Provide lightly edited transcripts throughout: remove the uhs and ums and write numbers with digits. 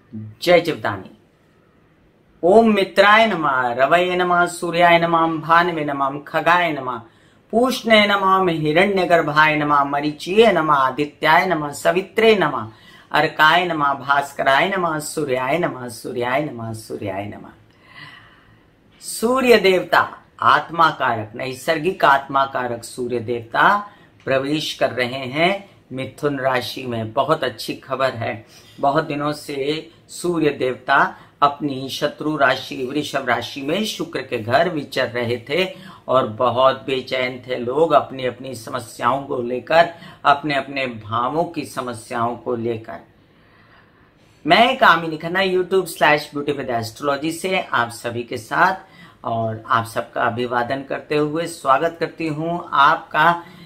जय जीवदानी। ओम मित्राय नमः, रवये नमः, सूर्याय नमः, भानवे नमः, खगाय नमः, पूष्णे नमः, हिरण्यगर्भाय नमः, मरीचिये नमः, आदित्याय नमः, सवित्रे नमः, अर्काय नमः, भास्कराय नमः, सूर्याय नमः, सूर्याय नमः, सूर्याय नमः। सूर्य देवता आत्मा कारक, नैसर्गिक आत्मा कारक सूर्य देवता प्रवेश कर रहे हैं मिथुन राशि में। बहुत अच्छी खबर है। बहुत दिनों से सूर्य देवता अपनी शत्रु राशि वृषभ राशि में शुक्र के घर विचर रहे थे और बहुत बेचैन थे लोग अपनी अपनी समस्याओं को लेकर, अपने अपने भावों की समस्याओं को लेकर। मैं कामिनी खन्ना YouTube/Beauty with Astrology से आप सभी के साथ और आप सबका अभिवादन करते हुए स्वागत करती हूं आपका।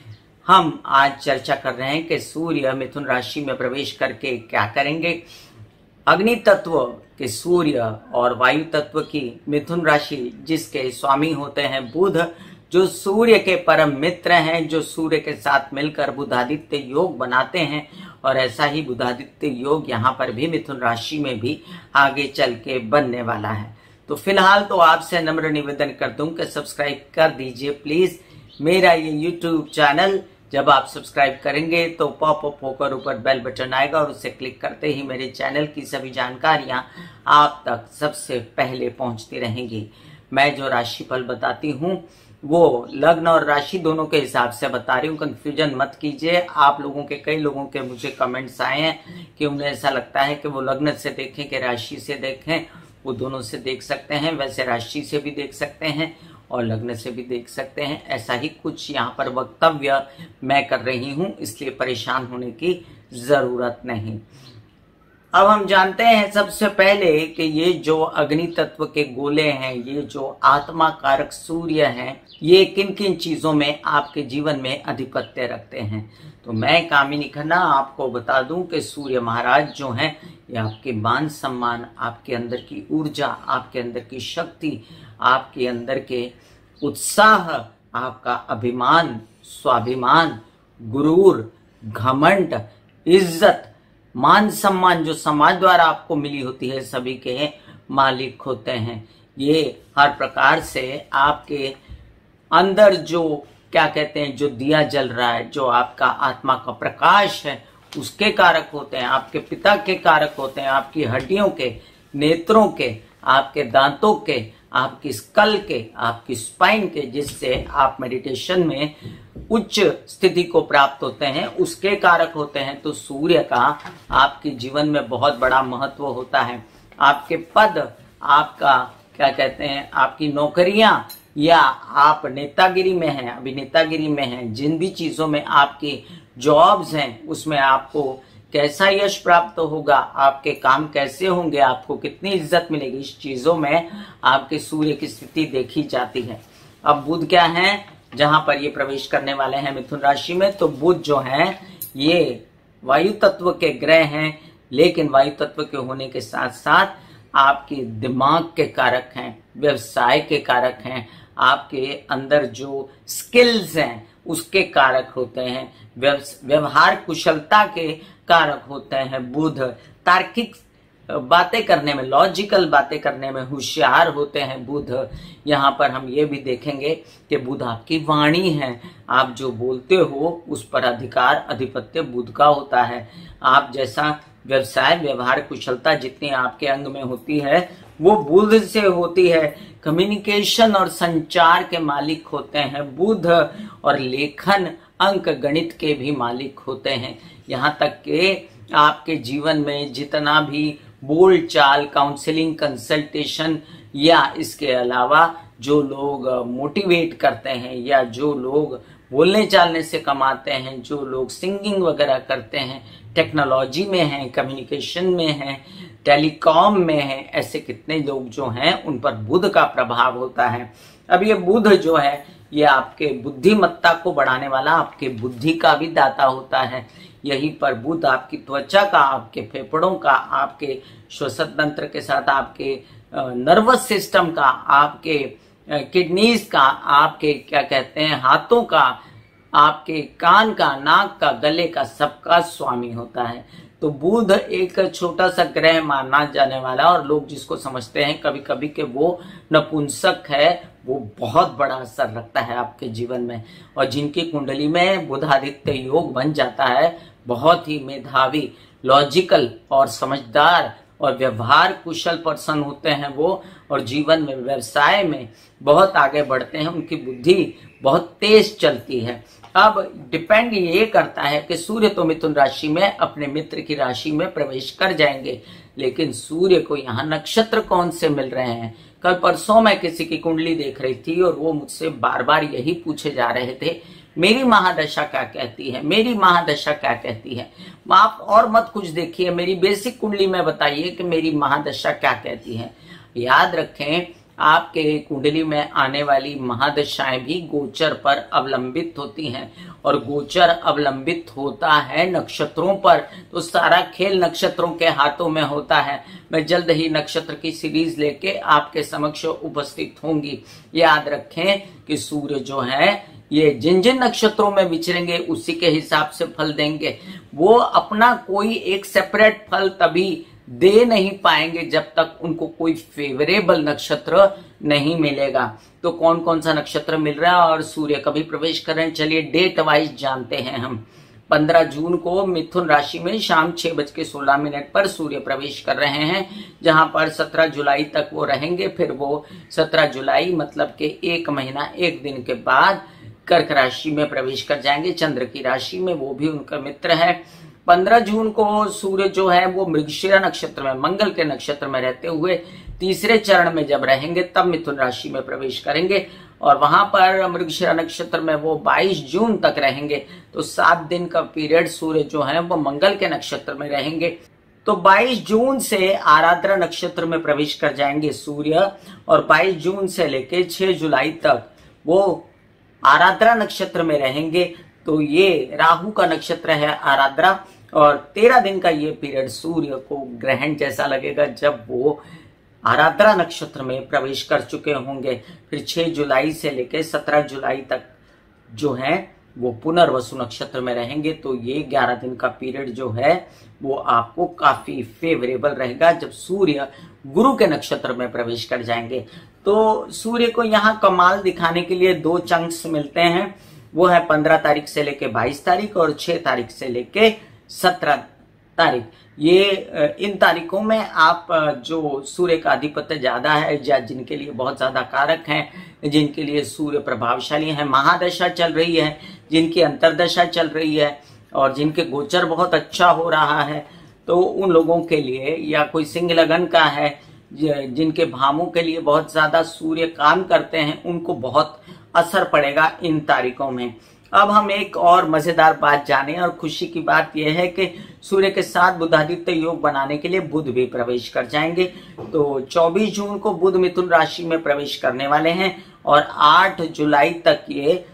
हम आज चर्चा कर रहे हैं कि सूर्य मिथुन राशि में प्रवेश करके क्या करेंगे। अग्नि तत्व के सूर्य और वायु तत्व की मिथुन राशि जिसके स्वामी होते हैं बुध, जो सूर्य के परम मित्र हैं, जो सूर्य के साथ मिलकर बुधादित्य योग बनाते हैं और ऐसा ही बुधादित्य योग यहाँ पर भी मिथुन राशि में भी आगे चल के बनने वाला है। तो फिलहाल तो आपसे नम्र निवेदन कर दूं कि सब्सक्राइब कर दीजिए प्लीज मेरा ये YouTube चैनल। जब आप सब्सक्राइब करेंगे तो पॉपअप होकर ऊपर बेल बटन आएगा और उसे क्लिक करते ही मेरे चैनल की सभी जानकारियां आप तक सबसे पहले पहुंचती रहेंगी। मैं जो राशिफल बताती हूं वो लग्न और राशि दोनों के हिसाब से बता रही हूँ, कंफ्यूजन मत कीजिए। आप लोगों के कई लोगों के मुझे कमेंट्स आए हैं कि उन्हें ऐसा लगता है कि वो लग्न से देखें कि राशि से देखें। वो दोनों से देख सकते हैं, वैसे राशि से भी देख सकते हैं और लग्न से भी देख सकते हैं। ऐसा ही कुछ यहाँ पर वक्तव्य मैं कर रही हूँ, इसलिए परेशान होने की जरूरत नहीं। अब हम जानते हैं सबसे पहले कि ये जो अग्नि तत्व के गोले हैं, ये जो आत्मा कारक सूर्य हैं, ये किन किन चीजों में आपके जीवन में अधिपत्य रखते हैं। तो मैं कामिनी खन्ना आपको बता दूं कि सूर्य महाराज जो हैं ये आपके मान सम्मान, आपके अंदर की ऊर्जा, आपके अंदर की शक्ति, आपके अंदर के उत्साह, आपका अभिमान, स्वाभिमान, गुरूर, घमंड, इज्जत, मान सम्मान जो समाज द्वारा आपको मिली होती है सभी के मालिक होते हैं। ये हर प्रकार से आपके अंदर जो क्या कहते हैं, जो दिया जल रहा है, जो आपका आत्मा का प्रकाश है उसके कारक होते हैं, आपके पिता के कारक होते हैं, आपकी हड्डियों के, नेत्रों के, आपके दांतों के, आपकी स्कल के, आपकी स्पाइन के, जिससे आप मेडिटेशन में उच्च स्थिति को प्राप्त होते हैं, उसके कारक होते हैं। तो सूर्य का आपके जीवन में बहुत बड़ा महत्व होता है। आपके पद, आपका क्या कहते हैं, आपकी नौकरियां, या आप नेतागिरी में हैं, अभी नेतागिरी में हैं, जिन भी चीजों में आपकी जॉब्स हैं उसमें आपको कैसा यश प्राप्त होगा, आपके काम कैसे होंगे, आपको कितनी इज्जत मिलेगी, इस चीजों में आपके सूर्य की स्थिति देखी जाती है। अब बुध क्या है, जहां पर ये प्रवेश करने वाले हैं मिथुन राशि में, तो बुध जो है ये वायु तत्व के ग्रह हैं, लेकिन वायु तत्व के होने के साथ साथ आपके दिमाग के कारक हैं, व्यवसाय के कारक हैं, आपके अंदर जो स्किल्स हैं उसके कारक होते हैं, व्यवहार कुशलता के कारक होते हैं बुध। तार्किक बातें करने में, लॉजिकल बातें करने में होशियार होते हैं बुध। यहाँ पर हम ये भी देखेंगे कि बुध आपकी वाणी है, आप जो बोलते हो उस पर अधिकार अधिपत्य बुध का होता है। आप जैसा व्यवसाय, व्यवहार कुशलता जितनी आपके अंग में होती है वो बुध से होती है। कम्युनिकेशन और संचार के मालिक होते हैं बुध, और लेखन, अंक, गणित के भी मालिक होते हैं। यहाँ तक कि आपके जीवन में जितना भी बोल चाल, काउंसलिंग, कंसल्टेशन, या इसके अलावा जो लोग मोटिवेट करते हैं, या जो लोग बोलने चालने से कमाते हैं, जो लोग सिंगिंग वगैरह करते हैं, टेक्नोलॉजी में हैं, कम्युनिकेशन में हैं, टेलीकॉम में हैं, ऐसे कितने लोग जो हैं उन पर बुध का प्रभाव होता है। अब ये बुध जो है ये आपके बुद्धिमत्ता को बढ़ाने वाला, आपके बुद्धि का भी दाता होता है। यहीं पर बुध आपकी त्वचा का, आपके फेफड़ों का, आपके श्वसन तंत्र के साथ आपके नर्वस सिस्टम का, आपके किडनीज का, आपके क्या कहते हैं हाथों का, आपके कान का, नाक का, गले का, सबका स्वामी होता है। तो बुध एक छोटा सा ग्रह माना जाने वाला, और लोग जिसको समझते हैं कभी कभी कि वो नपुंसक है, वो बहुत बड़ा असर रखता है आपके जीवन में। और जिनकी कुंडली में बुधादित्य योग बन जाता है, बहुत ही मेधावी, लॉजिकल और समझदार और व्यवहार कुशल पर्सन होते हैं वो, और जीवन में व्यवसाय में बहुत आगे बढ़ते हैं, उनकी बुद्धि बहुत तेज चलती है। अब डिपेंड ये करता है कि सूर्य तो मिथुन राशि में अपने मित्र की राशि में प्रवेश कर जाएंगे, लेकिन सूर्य को यहाँ नक्षत्र कौन से मिल रहे हैं। कल परसों मैं किसी की कुंडली देख रही थी और वो मुझसे बार बार यही पूछे जा रहे थे, मेरी महादशा क्या कहती है, मेरी महादशा क्या कहती है। आप और मत कुछ देखिए, मेरी बेसिक कुंडली में बताइए कि मेरी महादशा क्या कहती है। याद रखें, आपके कुंडली में आने वाली महादशाएं भी गोचर पर अवलंबित होती हैं, और गोचर अवलंबित होता है नक्षत्रों पर, तो सारा खेल नक्षत्रों के हाथों में होता है। मैं जल्द ही नक्षत्र की सीरीज लेके आपके समक्ष उपस्थित होंगी। याद रखें कि सूर्य जो है ये जिन जिन नक्षत्रों में विचरेंगे उसी के हिसाब से फल देंगे। वो अपना कोई एक सेपरेट फल तभी दे नहीं पाएंगे जब तक उनको कोई फेवरेबल नक्षत्र नहीं मिलेगा। तो कौन कौन सा नक्षत्र मिल रहा है और सूर्य कभी प्रवेश कर रहे हैं, चलिए डेट वाइज जानते हैं हम। 15 जून को मिथुन राशि में शाम 6:16 पर सूर्य प्रवेश कर रहे हैं, जहां पर 17 जुलाई तक वो रहेंगे। फिर वो 17 जुलाई मतलब के 1 महीना 1 दिन के बाद कर्क राशि में प्रवेश कर जाएंगे, चंद्र की राशि में, वो भी उनका मित्र है। 15 जून को सूर्य जो है वो मृगशिरा नक्षत्र में, मंगल के नक्षत्र में रहते हुए तीसरे चरण में जब रहेंगे तब मिथुन राशि में प्रवेश करेंगे, और वहां पर मृगशिरा नक्षत्र में वो 22 जून तक रहेंगे। तो 7 दिन का पीरियड सूर्य जो है वो मंगल के नक्षत्र में रहेंगे। तो 22 जून से आराद्रा नक्षत्र में प्रवेश कर जाएंगे सूर्य, और 22 जून से लेके 6 जुलाई तक वो आराद्रा नक्षत्र में रहेंगे। तो ये राहु का नक्षत्र है आराद्रा, और 13 दिन का ये पीरियड सूर्य को ग्रहण जैसा लगेगा जब वो आराद्रा नक्षत्र में प्रवेश कर चुके होंगे। फिर 6 जुलाई से लेकर 17 जुलाई तक जो है वो पुनर्वसु नक्षत्र में रहेंगे। तो ये 11 दिन का पीरियड जो है वो आपको काफी फेवरेबल रहेगा जब सूर्य गुरु के नक्षत्र में प्रवेश कर जाएंगे। तो सूर्य को यहाँ कमाल दिखाने के लिए 2 चंक्स मिलते हैं, वो है 15 तारीख से लेके 22 तारीख और 6 तारीख से लेके 17 तारीख। ये इन तारीखों में आप जो सूर्य का अधिपत्य ज्यादा है या जिनके लिए बहुत ज्यादा कारक हैं, जिनके लिए सूर्य प्रभावशाली है, महादशा चल रही है, जिनकी अंतरदशा चल रही है और जिनके गोचर बहुत अच्छा हो रहा है, तो उन लोगों के लिए, या कोई सिंह लगन का है जिनके भावों के लिए बहुत ज्यादा सूर्य काम करते हैं, उनको बहुत असर पड़ेगा इन तारीखों में। अब हम एक और मजेदार बात जाने, और खुशी की बात यह है कि सूर्य के साथ बुधादित्य योग बनाने के लिए बुध भी प्रवेश कर जाएंगे। तो 24 जून को बुध मिथुन राशि में प्रवेश करने वाले हैं, और 8 जुलाई तक ये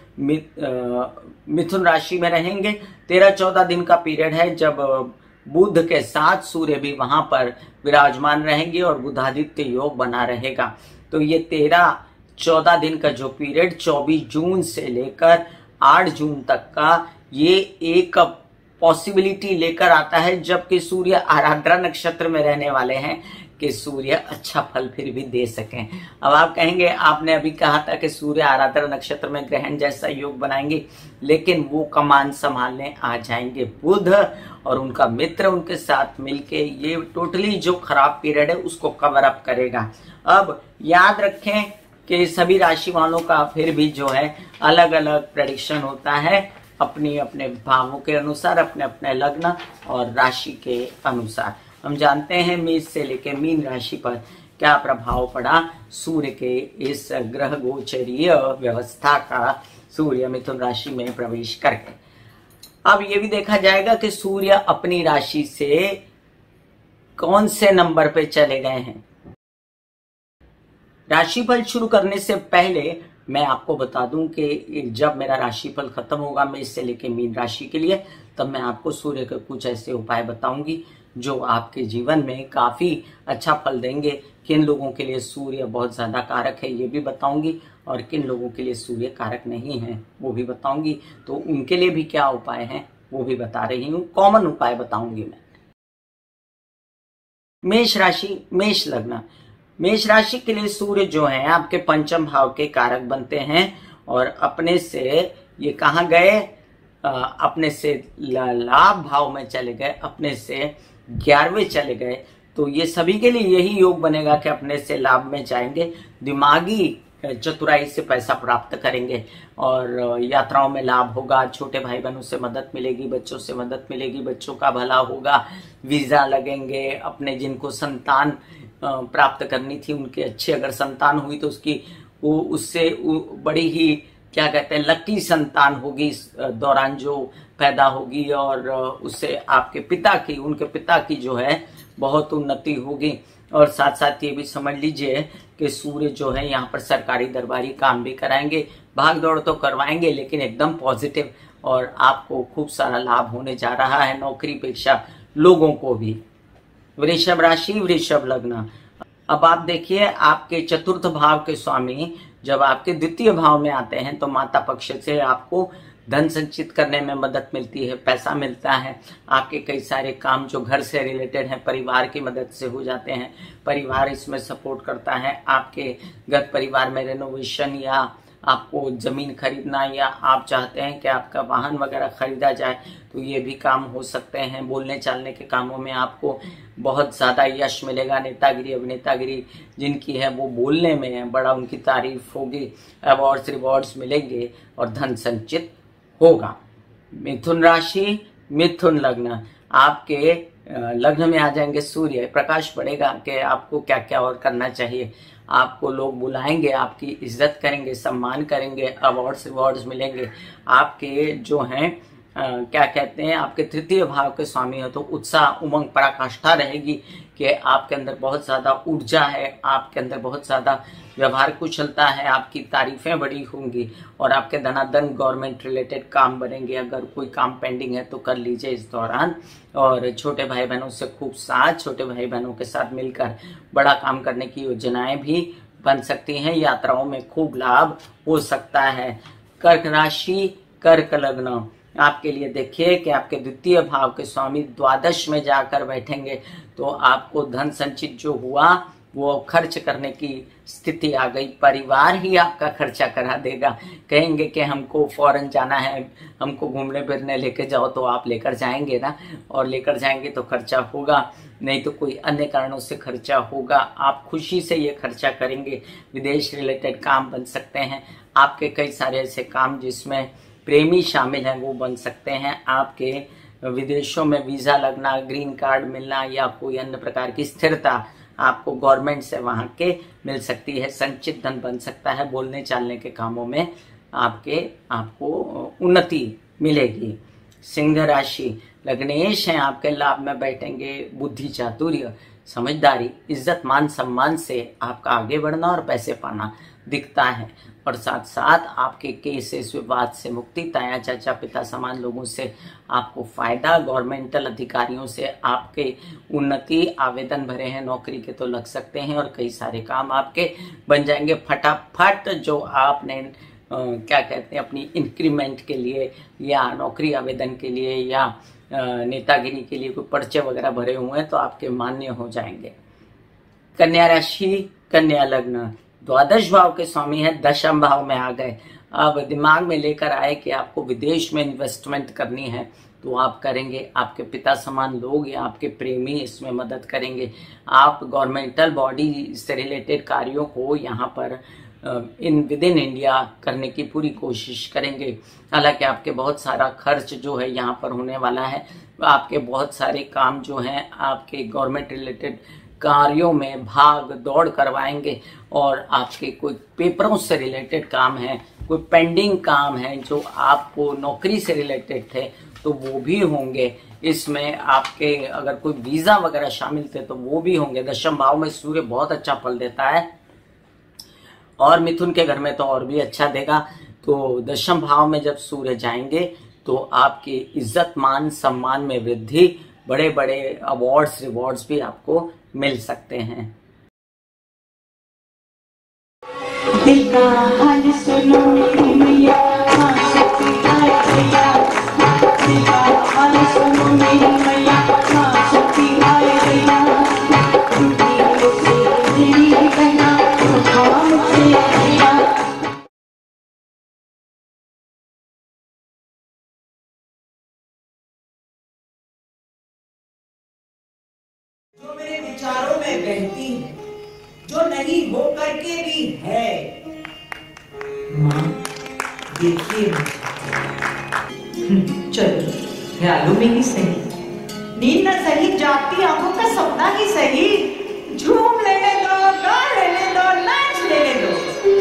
मिथुन राशि में रहेंगे। 13-14 दिन का पीरियड है जब बुध के साथ सूर्य भी वहां पर विराजमान रहेंगे और बुधादित्य योग बना रहेगा। तो ये 13-14 दिन का जो पीरियड 24 जून से लेकर 8 जून तक का, ये एक पॉसिबिलिटी लेकर आता है जबकि सूर्य आराद्रा नक्षत्र में रहने वाले हैं कि सूर्य अच्छा फल फिर भी दे सकें। अब आप कहेंगे आपने अभी कहा था कि सूर्य आराद्रा नक्षत्र में ग्रहण जैसा योग बनाएंगे, लेकिन वो कमान संभालने आ जाएंगे बुध, और उनका मित्र उनके साथ मिलके ये टोटली जो खराब पीरियड है उसको कवर अप करेगा। अब याद रखें कि सभी राशि वालों का फिर भी जो है अलग अलग प्रेडिक्शन होता है, अपने अपने भावों के अनुसार, अपने अपने लग्न और राशि के अनुसार। हम जानते हैं मेष से लेकर मीन राशि पर क्या प्रभाव पड़ा सूर्य के इस ग्रह गोचरीय व्यवस्था का, सूर्य मिथुन राशि में प्रवेश करके। अब ये भी देखा जाएगा कि सूर्य अपनी राशि से कौन से नंबर पे चले गए हैं। राशिफल शुरू करने से पहले मैं आपको बता दूं कि जब मेरा राशिफल खत्म होगा मेष से लेकर मीन राशि के लिए, तब मैं आपको सूर्य के कुछ ऐसे उपाय बताऊंगी जो आपके जीवन में काफी अच्छा फल देंगे। किन लोगों के लिए सूर्य बहुत ज्यादा कारक है ये भी बताऊंगी, और किन लोगों के लिए सूर्य कारक नहीं है वो भी बताऊंगी। तो उनके लिए भी क्या उपाय हैं वो भी बता रही हूँ, कॉमन उपाय बताऊंगी मैं। मेष राशि, मेष लग्न। मेष राशि के लिए सूर्य जो है आपके पंचम भाव के कारक बनते हैं और अपने से ये कहाँ गए, अपने से लाभ भाव में चले गए, अपने से 11वें चले गए। तो ये सभी के लिए यही योग बनेगा कि अपने से लाभ में जाएंगे, दिमागी चतुराई से पैसा प्राप्त करेंगे और यात्राओं में लाभ होगा, छोटे भाई बहनों से मदद मिलेगी, बच्चों से मदद मिलेगी, बच्चों का भला होगा, वीजा लगेंगे, अपने जिनको संतान प्राप्त करनी थी उनके अच्छे अगर संतान हुई तो उसकी वो उससे बड़ी ही क्या कहते हैं लकी संतान होगी इस दौरान जो पैदा होगी और उससे आपके पिता की, उनके पिता की जो है बहुत उन्नति होगी। और साथ साथ ये भी समझ लीजिए कि सूर्य जो है यहाँ पर सरकारी दरबारी काम भी कराएंगे, भाग दौड़ तो करवाएंगे लेकिन एकदम पॉजिटिव, और आपको खूब सारा लाभ होने जा रहा है नौकरी पेशा लोगों को भी। वृषभ राशि, वृषभ लग्न। अब आप देखिए आपके चतुर्थ भाव के स्वामी जब आपके द्वितीय भाव में आते हैं तो माता पक्ष से आपको धन संचित करने में मदद मिलती है, पैसा मिलता है, आपके कई सारे काम जो घर से रिलेटेड हैं परिवार की मदद से हो जाते हैं, परिवार इसमें सपोर्ट करता है। आपके घर परिवार में रेनोवेशन या आपको जमीन खरीदना या आप चाहते हैं कि आपका वाहन वगैरह खरीदा जाए तो ये भी काम हो सकते हैं। बोलने चालने के कामों में आपको बहुत ज्यादा यश मिलेगा। नेतागिरी अभिनेतागिरी जिनकी है वो बोलने में है, बड़ा उनकी तारीफ होगी, अवार्ड्स रिवॉर्ड्स मिलेंगे और धन संचित होगा। मिथुन राशि, मिथुन लग्न। आपके लग्न में आ जाएंगे सूर्य, प्रकाश पड़ेगा कि आपको क्या क्या और करना चाहिए। आपको लोग बुलाएंगे, आपकी इज्जत करेंगे, सम्मान करेंगे, अवार्ड्स रिवॉर्ड्स मिलेंगे। आपके जो हैं क्या कहते हैं आपके तृतीय भाव के स्वामी हो तो उत्साह उमंग पराकाष्ठा रहेगी कि आपके अंदर बहुत ज्यादा ऊर्जा है, आपके अंदर बहुत ज्यादा व्यवहार कुशलता है, आपकी तारीफें बड़ी होंगी और आपके धनाधन गवर्नमेंट रिलेटेड काम बनेंगे। अगर कोई काम पेंडिंग है तो कर लीजिए इस दौरान। और छोटे भाई बहनों से खूब साथ, छोटे भाई बहनों के साथ मिलकर बड़ा काम करने की योजनाएं भी बन सकती हैं। यात्राओं में खूब लाभ हो सकता है। कर्क राशि, कर्क लग्न। आपके लिए देखिए कि आपके द्वितीय भाव के स्वामी द्वादश में जाकर बैठेंगे तो आपको धन संचित जो हुआ वो खर्च करने की स्थिति आ गई। परिवार ही आपका खर्चा करा देगा, कहेंगे कि हमको फॉरेन जाना है, हमको घूमने फिरने लेके जाओ तो आप लेकर जाएंगे ना, और लेकर जाएंगे तो खर्चा होगा, नहीं तो कोई अन्य कारणों से खर्चा होगा। आप खुशी से ये खर्चा करेंगे। विदेश रिलेटेड काम बन सकते हैं। आपके कई सारे ऐसे काम जिसमें प्रेमी शामिल हैं वो बन सकते हैं। आपके विदेशों में वीजा लगना, ग्रीन कार्ड मिलना या कोई अन्य प्रकार की स्थिरता आपको गवर्नमेंट से वहां के मिल सकती है। संचित धन बन सकता है। बोलने चालने के कामों में आपको उन्नति मिलेगी। सिंह राशि, लग्नेश हैं आपके लाभ में बैठेंगे। बुद्धि चातुर्य समझदारी इज्जत मान सम्मान से आपका आगे बढ़ना और पैसे पाना दिखता है। और साथ साथ आपके केसेस विवाद से मुक्ति, ताया चाचा पिता समान लोगों से आपको फायदा, गवर्नमेंटल अधिकारियों से आपके उन्नति। आवेदन भरे हैं नौकरी के तो लग सकते हैं और कई सारे काम आपके बन जाएंगे फटाफट। जो आपने क्या कहते हैं अपनी इंक्रीमेंट के लिए या नौकरी आवेदन के लिए या नेतागिरी के लिए कोई पर्चे वगैरह भरे हुए हैं तो आपके मान्य हो जाएंगे। कन्या राशि, कन्या लग्न। द्वादश भाव के स्वामी है, दशम भाव में आ गए। अब दिमाग में लेकर आए कि आपको विदेश में इन्वेस्टमेंट करनी है तो आप करेंगे। आपके पिता समान लोग या आपके प्रेमी इसमें मदद करेंगे। आप गवर्नमेंटल बॉडी से रिलेटेड कार्यों को यहाँ पर विद इन इंडिया करने की पूरी कोशिश करेंगे। हालांकि आपके बहुत सारा खर्च जो है यहाँ पर होने वाला है। आपके बहुत सारे काम जो हैं आपके गवर्नमेंट रिलेटेड कार्यों में भाग दौड़ करवाएंगे और आपके कोई पेपरों से रिलेटेड काम है, कोई पेंडिंग काम है जो आपको नौकरी से रिलेटेड थे तो वो भी होंगे। इसमें आपके अगर कोई वीजा वगैरह शामिल थे तो वो भी होंगे। दशम भाव में सूर्य बहुत अच्छा फल देता है और मिथुन के घर में तो और भी अच्छा देगा। तो दशम भाव में जब सूर्य जाएंगे तो आपकी इज्जत मान सम्मान में वृद्धि, बड़े बड़े अवार्ड्स रिवॉर्ड्स भी आपको मिल सकते हैं। दिल का हाल सुनो मेरी मैया, हाँ शक्ति आए भैया। दिल का हाल सुनो मेरी मैया, हाँ शक्ति आए भैया। में बहती है, जो नहीं हो करके भी है। माँ देखिए चलो ख्यालों में ही सही, नींद न सही, जागती आंखों का सपना ही सही, झूम लेने दो, गा लेने दो, नाच लेने दो।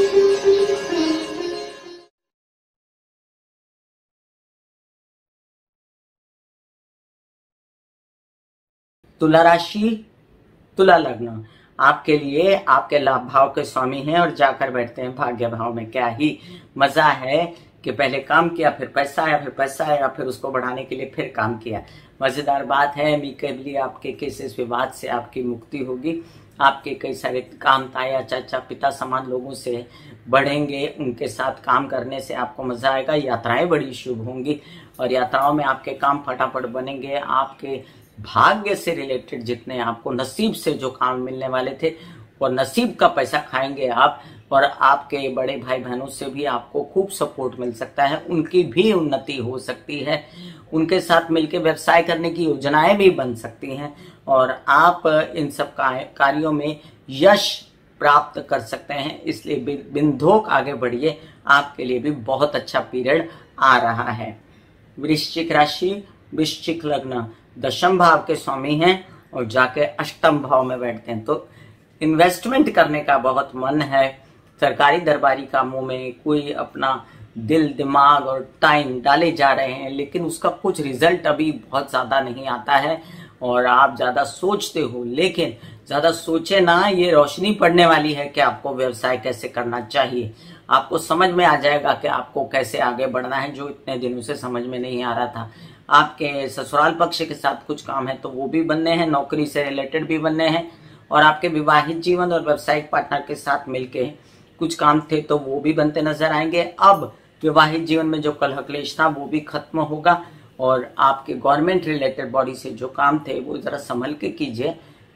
तुला राशि, तुला लग्न आपके लिए आपके लाभ भाव के स्वामी हैं और जाकर बैठते हैं भाग्य भाव में। क्या ही मजा है कि पहले काम किया, फिर पैसा आया, फिर पैसा आया, फिर उसको बढ़ाने के लिए फिर काम किया। मजेदार बात है, अमीकेबली आपके केसेस विवाद से आपकी मुक्ति होगी। आपके कई सारे काम ताया चाचा पिता समान लोगों से बढ़ेंगे, उनके साथ काम करने से आपको मजा आएगा। यात्राएं बड़ी शुभ होंगी और यात्राओं में आपके काम फटाफट बनेंगे। आपके भाग्य से रिलेटेड जितने आपको नसीब से जो काम मिलने वाले थे वो नसीब का पैसा खाएंगे आप। और आपके बड़े भाई बहनों से भी आपको खूब सपोर्ट मिल सकता है, उनकी भी उन्नति हो सकती है, उनके साथ मिलकर व्यवसाय करने की योजनाएं भी बन सकती हैं और आप इन सब कार्यों में यश प्राप्त कर सकते हैं। इसलिए बिंधोक आगे बढ़िए, आपके लिए भी बहुत अच्छा पीरियड आ रहा है। वृश्चिक राशि, वृश्चिक लग्न दशम भाव के स्वामी हैं और जाके अष्टम भाव में बैठते हैं, तो इन्वेस्टमेंट करने का बहुत मन है। सरकारी दरबारी कामों में कोई अपना दिल दिमाग और टाइम डाले जा रहे हैं, लेकिन उसका कुछ रिजल्ट अभी बहुत ज्यादा नहीं आता है और आप ज्यादा सोचते हो। लेकिन ज्यादा सोचे ना, ये रोशनी पड़ने वाली है कि आपको व्यवसाय कैसे करना चाहिए। आपको समझ में आ जाएगा कि आपको कैसे आगे बढ़ना है, जो इतने दिनों से समझ में नहीं आ रहा था। आपके ससुराल पक्ष के साथ कुछ काम है तो वो भी बनने हैं, नौकरी से रिलेटेड भी बनने हैं और आपके विवाहित जीवन और व्यावसायिक पार्टनर के साथ मिलके कुछ काम थे तो वो भी बनते नजर आएंगे। अब विवाहित जीवन में जो कलह क्लेश था वो भी खत्म होगा और आपके गवर्नमेंट रिलेटेड बॉडी से जो काम थे वो जरा संभल के कीजिए।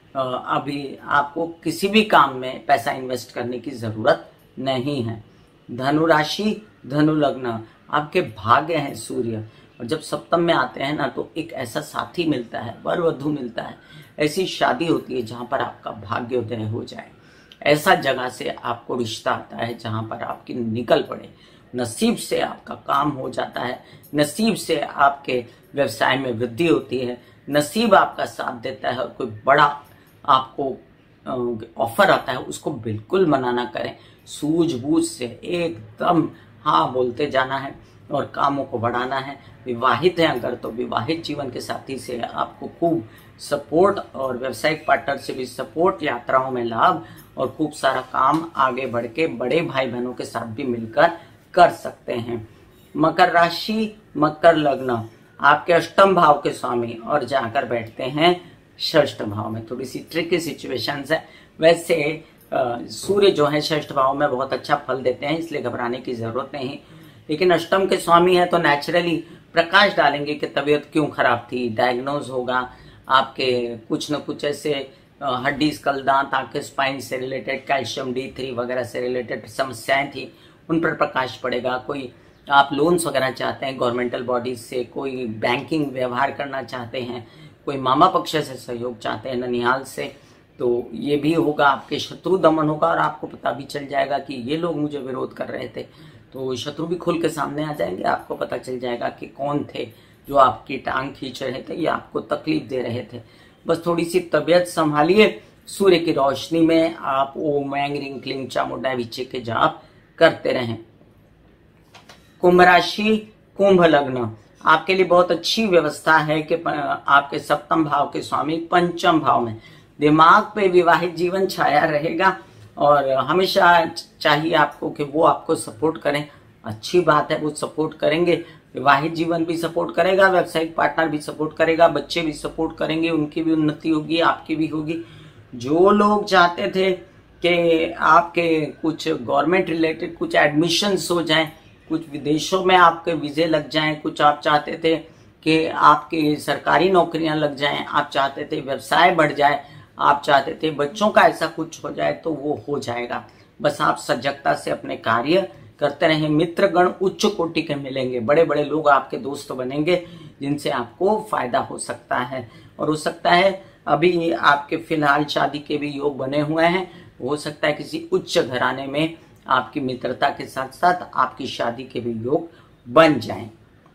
अभी आपको किसी भी काम में पैसा इन्वेस्ट करने की जरूरत नहीं है। धनु राशि, धनु लग्न आपके भाग्य हैं सूर्य, और जब सप्तम में आते हैं ना तो एक ऐसा साथी मिलता है, वर वधु मिलता है, ऐसी शादी होती है जहां पर आपका भाग्योदय हो जाए। ऐसा जगह से आपको रिश्ता आता है जहां पर आपकी निकल पड़े, नसीब से आपका काम हो जाता है, नसीब से आपके व्यवसाय में वृद्धि होती है, नसीब आपका साथ देता है और कोई बड़ा आपको ऑफर आता है, उसको बिल्कुल मना ना करें। सूझबूझ से एकदम हाँ बोलते जाना है और कामों को बढ़ाना है। विवाहित हैं अगर तो विवाहित जीवन के साथी से आपको खूब सपोर्ट और व्यावसायिक पार्टनर से भी सपोर्ट, यात्राओं में लाभ और खूब सारा काम आगे बढ़ के बड़े भाई बहनों के साथ भी मिलकर कर सकते हैं। मकर राशि, मकर लग्न आपके अष्टम भाव के स्वामी और जाकर बैठते हैं षष्ठ भाव में। थोड़ी सी ट्रिकी सिचुएशंस है। वैसे सूर्य जो है षष्ठ भाव में बहुत अच्छा फल देते हैं, इसलिए घबराने की जरूरत नहीं, लेकिन अष्टम के स्वामी है तो नेचुरली प्रकाश डालेंगे कि तबीयत क्यों खराब थी, डायग्नोज होगा आपके कुछ न कुछ ऐसे हड्डी स्कल दांत आंखें स्पाइन से रिलेटेड, कैल्शियम D3 वगैरह से रिलेटेड समस्याएं थी, उन पर प्रकाश पड़ेगा। कोई आप लोन्स वगैरह चाहते हैं गवर्नमेंटल बॉडीज से, कोई बैंकिंग व्यवहार करना चाहते हैं, कोई मामा पक्ष से सहयोग चाहते हैं ननिहाल से, तो ये भी होगा। आपके शत्रु दमन होगा और आपको पता भी चल जाएगा कि ये लोग मुझे विरोध कर रहे थे, तो शत्रु भी खुल के सामने आ जाएंगे। आपको पता चल जाएगा कि कौन थे जो आपकी टांग खींच रहे थे या आपको तकलीफ दे रहे थे। बस थोड़ी सी तबीयत संभालिए। सूर्य की रोशनी में आप ओम ऐं ह्रीं क्लीं चामुंडाय विचे के जाप करते रहें। कुंभ राशि, कुंभ लग्न आपके लिए बहुत अच्छी व्यवस्था है कि आपके सप्तम भाव के स्वामी पंचम भाव में, दिमाग पे विवाहित जीवन छाया रहेगा और हमेशा चाहिए आपको कि वो आपको सपोर्ट करें। अच्छी बात है, वो सपोर्ट करेंगे, विवाहित जीवन भी सपोर्ट करेगा, व्यावसायिक पार्टनर भी सपोर्ट करेगा, बच्चे भी सपोर्ट करेंगे, उनकी भी उन्नति होगी, आपकी भी होगी। जो लोग चाहते थे कि आपके कुछ गवर्नमेंट रिलेटेड कुछ एडमिशंस हो जाएं, कुछ विदेशों में आपके वीजे लग जाएं, कुछ आप चाहते थे कि आपकी सरकारी नौकरियां लग जाएं, आप चाहते थे व्यवसाय बढ़ जाए, आप चाहते थे बच्चों का ऐसा कुछ हो जाए, तो वो हो जाएगा। बस आप सजगता से अपने कार्य करते रहें। मित्रगण उच्च कोटि के मिलेंगे, बड़े बड़े लोग आपके दोस्त बनेंगे जिनसे आपको फायदा हो सकता है और हो सकता है अभी आपके फिलहाल शादी के भी योग बने हुए हैं। हो सकता है किसी उच्च घराने में आपकी मित्रता के साथ साथ आपकी शादी के भी योग बन जाएं।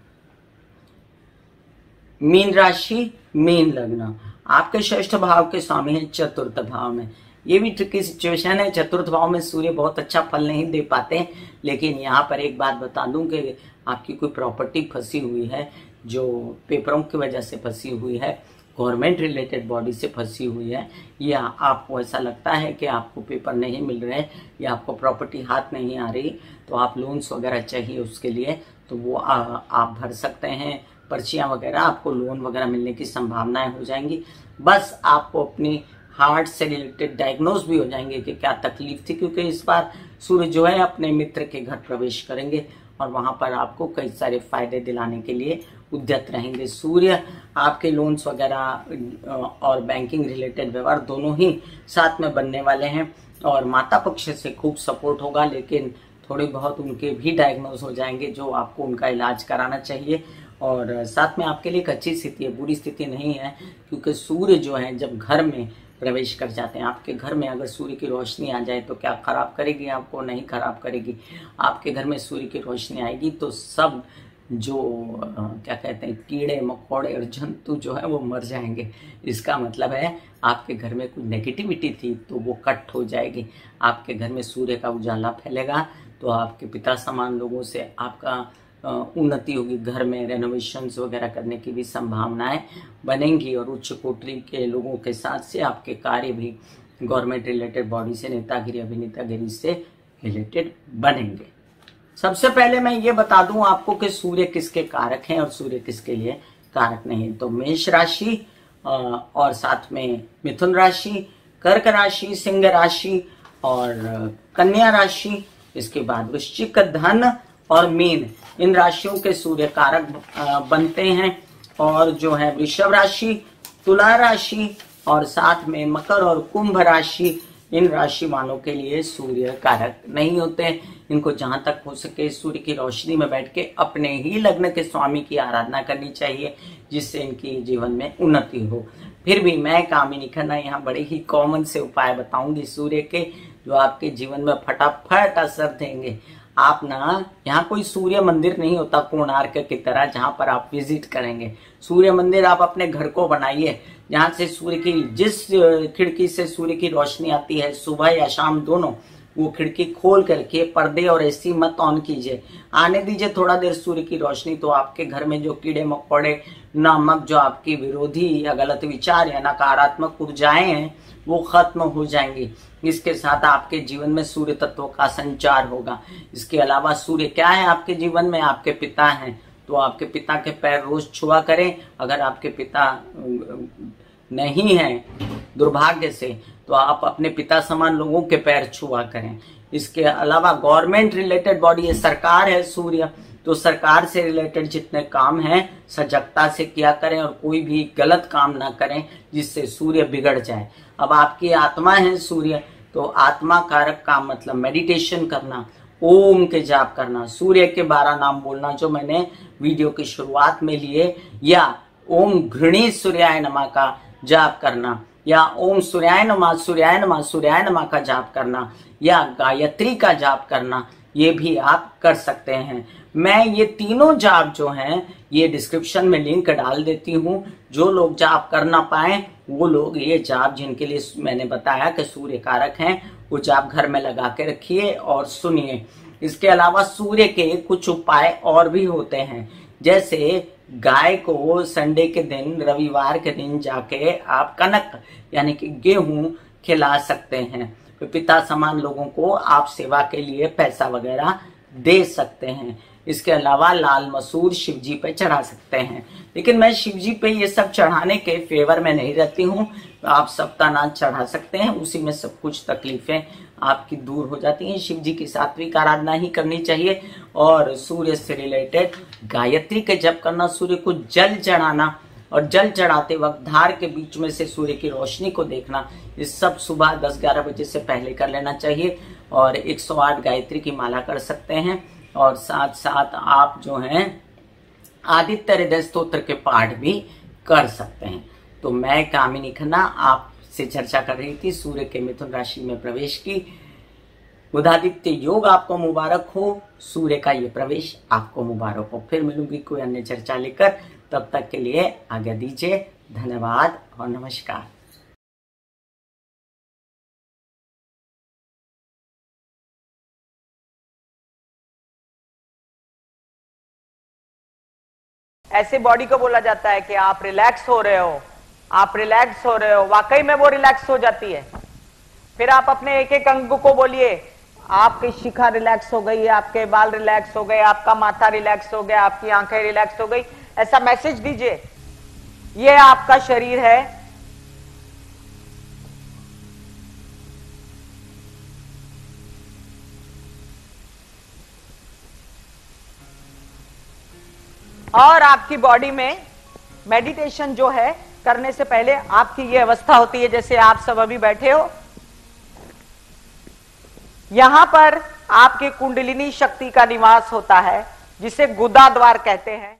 मीन राशि, मीन लग्न, आपके षष्ठ भाव के स्वामी है चतुर्थ भाव में। ये भी ट्रिकी सिचुएशन है। चतुर्थ भाव में सूर्य बहुत अच्छा फल नहीं दे पाते, लेकिन यहाँ पर एक बात बता दूं कि आपकी कोई प्रॉपर्टी फंसी हुई है, जो पेपरों की वजह से फंसी हुई है, गवर्नमेंट रिलेटेड बॉडी से फंसी हुई है, या आपको ऐसा लगता है कि आपको पेपर नहीं मिल रहे या आपको प्रॉपर्टी हाथ नहीं आ रही, तो आप लोन्स वगैरह चाहिए उसके लिए, तो वो आप भर सकते हैं। पर्चियां वगैरह, आपको लोन वगैरह मिलने की संभावनाएं हो जाएंगी। बस आपको अपनी हार्ट से रिलेटेड डायग्नोज भी हो जाएंगे कि क्या तकलीफ थी, क्योंकि इस बार सूर्य जो है अपने मित्र के घर प्रवेश करेंगे और वहां पर आपको कई सारे फायदे दिलाने के लिए उद्यत रहेंगे। सूर्य आपके लोन्स वगैरह और बैंकिंग रिलेटेड व्यवहार दोनों ही साथ में बनने वाले हैं, और माता पक्ष से खूब सपोर्ट होगा, लेकिन थोड़े बहुत उनके भी डायग्नोज हो जाएंगे जो आपको उनका इलाज कराना चाहिए। और साथ में आपके लिए एक अच्छी स्थिति है, बुरी स्थिति नहीं है, क्योंकि सूर्य जो है जब घर में प्रवेश कर जाते हैं, आपके घर में अगर सूर्य की रोशनी आ जाए तो क्या खराब करेगी? आपको नहीं खराब करेगी। आपके घर में सूर्य की रोशनी आएगी तो सब जो क्या कहते हैं कीड़े मकोड़े और जंतु जो है वो मर जाएंगे। इसका मतलब है आपके घर में कुछ नेगेटिविटी थी तो वो कट हो जाएगी। आपके घर में सूर्य का उजाला फैलेगा तो आपके पिता समान लोगों से आपका उन्नति होगी। घर में रेनोवेशंस वगैरह करने की भी संभावनाएं बनेंगी, और उच्च कोटि के लोगों के साथ से आपके कार्य भी गवर्नमेंट रिलेटेड बॉडी से, नेतागिरी अभिनेतागिरी से रिलेटेड बनेंगे। सबसे पहले मैं ये बता दूं आपको कि सूर्य किसके कारक हैं और सूर्य किसके लिए कारक नहीं। तो मेष राशि और साथ में मिथुन राशि, कर्क राशि, सिंह राशि और कन्या राशि, इसके बाद वृश्चिक, धन और मीन, इन राशियों के सूर्य कारक बनते हैं। और जो है वृषभ राशि, तुला राशि और साथ में मकर और कुंभ राशि, इन राशि वालों के लिए सूर्य कारक नहीं होते। इनको जहां तक हो सके सूर्य की रोशनी में बैठ के अपने ही लग्न के स्वामी की आराधना करनी चाहिए, जिससे इनकी जीवन में उन्नति हो। फिर भी मैं कामिनी खन्ना यहाँ बड़े ही कॉमन से उपाय बताऊंगी सूर्य के, जो आपके जीवन में फटाफट असर देंगे। आप ना, यहाँ कोई सूर्य मंदिर नहीं होता कोणार्क की तरह जहां पर आप विजिट करेंगे। सूर्य मंदिर आप अपने घर को बनाइए, जहां से सूर्य की, जिस खिड़की से सूर्य की रोशनी आती है सुबह या शाम दोनों, वो खिड़की खोल करके पर्दे और एसी मत ऑन कीजिए, आने दीजिए थोड़ा देर सूर्य की रोशनी। तो आपके घर में जो कीड़े मकोड़े नामक जो आपकी विरोधी या गलत विचार या नकारात्मक ऊर्जाएं हैं वो खत्म हो जाएंगी। इसके साथ आपके जीवन में सूर्य तत्व का संचार होगा। इसके अलावा सूर्य क्या है आपके जीवन में? आपके पिता हैं, तो आपके पिता के पैर रोज छुआ करें। अगर आपके पिता नहीं है दुर्भाग्य से, तो आप अपने पिता समान लोगों के पैर छुआ करें। इसके अलावा गवर्नमेंट रिलेटेड बॉडी है, सरकार है सूर्य, तो सरकार से रिलेटेड जितने काम हैं सजगता से किया करें और कोई भी गलत काम ना करें जिससे सूर्य बिगड़ जाए। अब आपकी आत्मा है सूर्य, तो आत्मा कारक काम मतलब मेडिटेशन करना, ओम के जाप करना, सूर्य के 12 नाम बोलना जो मैंने वीडियो की शुरुआत में लिए, या ओम घृणी सूर्याय नमः का जाप करना, या ओम सूर्याय नमः सूर्याय नमः सूर्याय नमः का जाप करना, या गायत्री का जाप करना, ये भी आप कर सकते हैं। मैं ये तीनों जाप जो हैं ये डिस्क्रिप्शन में लिंक डाल देती हूँ। जो लोग जाप कर ना पाए वो लोग ये जाप, जिनके लिए मैंने बताया कि सूर्य कारक हैं, वो जाप घर में लगा के रखिए और सुनिए। इसके अलावा सूर्य के कुछ उपाय और भी होते हैं, जैसे गाय को संडे के दिन, रविवार के दिन जाके आप कनक यानी कि गेहूं खिला सकते हैं। पिता समान लोगों को आप सेवा के लिए पैसा वगैरह दे सकते हैं। इसके अलावा लाल मसूर शिव जी पे चढ़ा सकते हैं, लेकिन मैं शिव जी पे ये सब चढ़ाने के फेवर में नहीं रहती हूँ। आप सप्तानाथ चढ़ा सकते हैं, उसी में सब कुछ तकलीफें आपकी दूर हो जाती हैं। शिव जी की सात्विक आराधना ही करनी चाहिए, और सूर्य से रिलेटेड गायत्री के जप करना, सूर्य को जल चढ़ाना, और जल चढ़ाते वक्त धार के बीच में से सूर्य की रोशनी को देखना, ये सब सुबह 10-11 बजे से पहले कर लेना चाहिए। और 108 गायत्री की माला कर सकते हैं, और साथ साथ आप जो हैं आदित्य हृदय स्तोत्र के पाठ भी कर सकते हैं। तो मैं कामिनी खन्ना आपसे चर्चा कर रही थी सूर्य के मिथुन राशि में प्रवेश की। बुधादित्य योग आपको मुबारक हो, सूर्य का ये प्रवेश आपको मुबारक हो। फिर मिलूंगी कोई अन्य चर्चा लेकर, तब तक के लिए आज्ञा दीजिए। धन्यवाद और नमस्कार। ऐसे बॉडी को बोला जाता है कि आप रिलैक्स हो रहे हो, आप रिलैक्स हो रहे हो। वाकई में वो रिलैक्स हो जाती है। फिर आप अपने एक एक अंग को बोलिए, आपकी शिखा रिलैक्स हो गई, आपके बाल रिलैक्स हो गए, आपका माथा रिलैक्स हो गया, आपकी आंखें रिलैक्स हो गई। ऐसा मैसेज दीजिए, ये आपका शरीर है। और आपकी बॉडी में मेडिटेशन जो है करने से पहले आपकी ये अवस्था होती है जैसे आप सब अभी बैठे हो। यहां पर आपके कुंडलिनी शक्ति का निवास होता है, जिसे गुदा द्वार कहते हैं।